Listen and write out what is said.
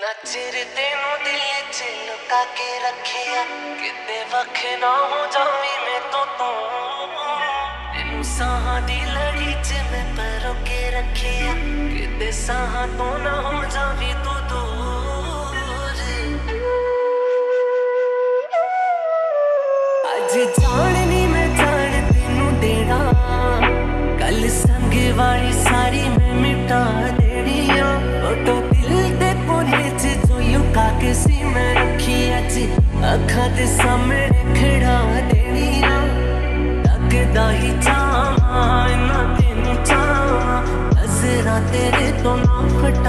ना चिर तेनू दिल च लुका के रखिया किते वख ना हो जावी मैं तो तू तेनू साहां दी लड़ी च मैं परो के रखिया किते साहां तो ना हो जावी तू दूर। अज जाननी मैं जान तेनू देना कल संग वाली सारी मैं मिटा देनी फोटो दिल दे कोने च जो लुका के सी मैं रखी अज अखां दे सामने खड़ा देनी तकदा ही चाहां इन्ना तेनू चाहां नज़रां तेरे तो ना